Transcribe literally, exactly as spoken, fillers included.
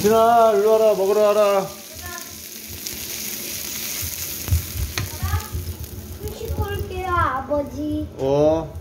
우진아, 일로 와라. 먹으러 와라. 씻고 올게요, 아버지. 어.